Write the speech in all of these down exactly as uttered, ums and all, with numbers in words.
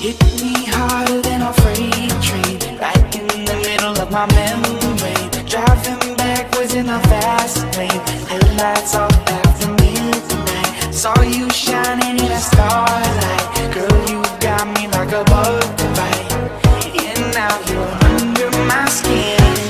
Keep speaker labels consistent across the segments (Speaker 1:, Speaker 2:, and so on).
Speaker 1: Hit me harder than a freight train, right in the middle of my membrane. Driving backwards in a fast lane, headlights off after midnight. Saw you shining in a starlight. Girl, you got me like a bug to bite. And now you're under my skin.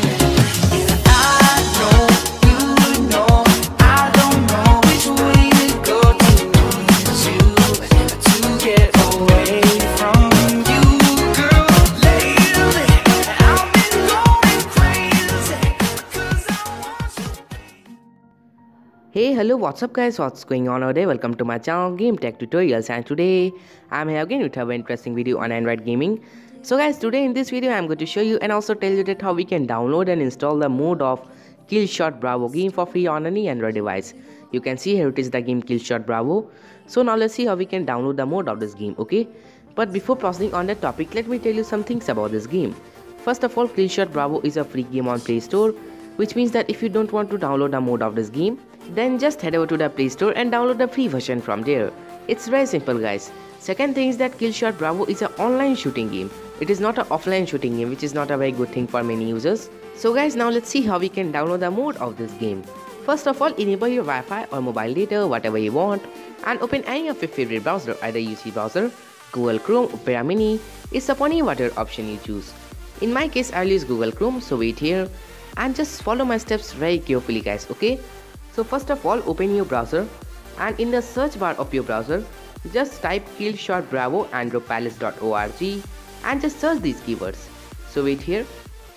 Speaker 2: Hey, hello, what's up guys, what's going on today? Welcome to my channel Game Tech Tutorials, and today I'm here again with a very interesting video on Android gaming. So guys, today in this video I'm going to show you and also tell you that how we can download and install the mode of Killshot Bravo game for free on any Android device. You can see here it is the game Killshot Bravo. So now let's see how we can download the mode of this game, okay? But before proceeding on that topic, let me tell you some things about this game. First of all, Killshot Bravo is a free game on Play Store, which means that if you don't want to download the mode of this game, then just head over to the Play Store and download the free version from there. It's very simple guys. Second thing is that Killshot Bravo is an online shooting game. It is not an offline shooting game, which is not a very good thing for many users. So guys, now let's see how we can download the mode of this game. First of all, enable your Wi-Fi or mobile data, whatever you want, and open any of your favorite browser, either U C browser, Google Chrome, Opera Mini. It's upon you whatever option you choose. In my case, I'll use Google Chrome, so wait here and just follow my steps very carefully guys, okay? So first of all, open your browser and in the search bar of your browser, just type Killshot Bravo andro palace dot org and just search these keywords. So wait here.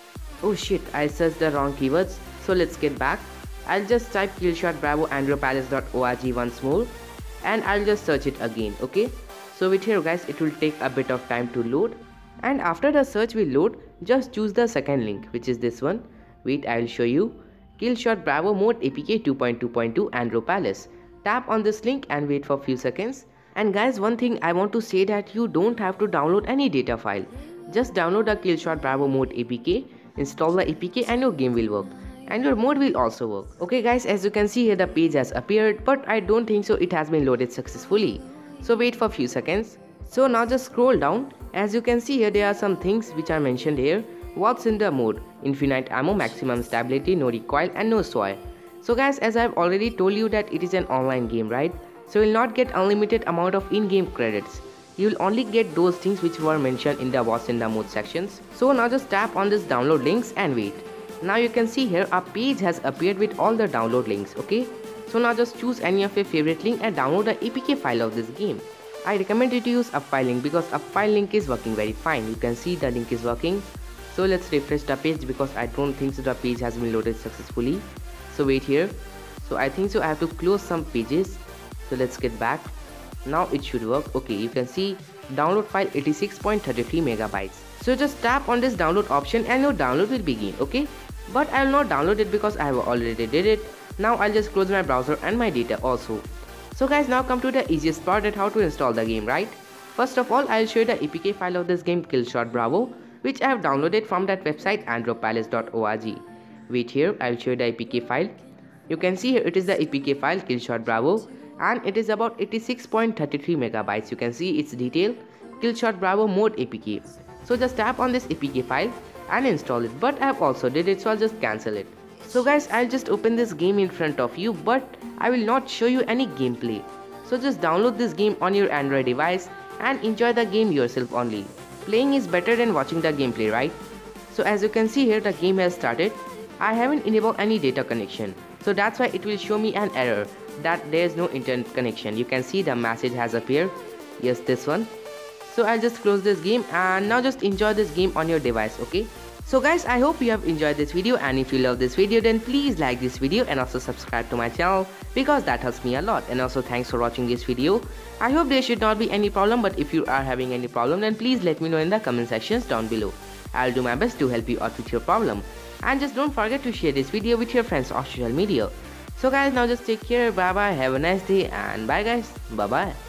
Speaker 2: Oh shit, I searched the wrong keywords. So let's get back. I'll just type Killshot Bravo andro palace dot org once more and I'll just search it again, okay? So wait here guys, it will take a bit of time to load. And after the search will load, just choose the second link, which is this one. Wait, I'll show you. Killshot Bravo mode A P K two point two point two Andro Palace. Tap on this link and wait for few seconds. And guys, one thing I want to say that you don't have to download any data file. Just download the Killshot Bravo mode A P K, install the A P K and your game will work. And your mode will also work. Okay guys, as you can see here the page has appeared, but I don't think so it has been loaded successfully. So wait for few seconds. So now just scroll down. As you can see here there are some things which are mentioned here. What's in the mode? Infinite ammo, maximum stability, no recoil and no S O I. So guys, as I've already told you that it is an online game, right? So you'll not get unlimited amount of in-game credits. You'll only get those things which were mentioned in the what's in the mode sections. So now just tap on this download links and wait. Now you can see here a page has appeared with all the download links, okay? So now just choose any of your favorite link and download the A P K file of this game. I recommend you to use a file link because a file link is working very fine. You can see the link is working. So let's refresh the page because I don't think so the page has been loaded successfully. So wait here. So I think so I have to close some pages. So let's get back. Now it should work. Okay, you can see download file eighty-six point three three megabytes. So just tap on this download option and your download will begin, okay? But I will not download it because I have already did it. Now I'll just close my browser and my data also. So guys, now come to the easiest part at how to install the game, right? First of all, I'll show you the A P K file of this game Killshot Bravo, which I have downloaded from that website andro palace dot org. Wait here, I'll show you the A P K file. You can see here it is the A P K file Killshot Bravo and it is about eighty-six point three three megabytes. You can see its detail Killshot Bravo mode A P K. So just tap on this A P K file and install it, but I have also did it, so I'll just cancel it. So guys, I'll just open this game in front of you, but I will not show you any gameplay. So just download this game on your Android device and enjoy the game yourself only. Playing is better than watching the gameplay, right? So as you can see here, the game has started. I haven't enabled any data connection, so that's why it will show me an error that there is no internet connection. You can see the message has appeared. Yes, this one. So I'll just close this game and now just enjoy this game on your device, okay? So guys, I hope you have enjoyed this video, and if you love this video then please like this video and also subscribe to my channel because that helps me a lot. And also thanks for watching this video. I hope there should not be any problem, but if you are having any problem then please let me know in the comment sections down below. I'll do my best to help you out with your problem. And just don't forget to share this video with your friends on social media. So guys, now just take care, bye bye, have a nice day and bye guys, bye bye.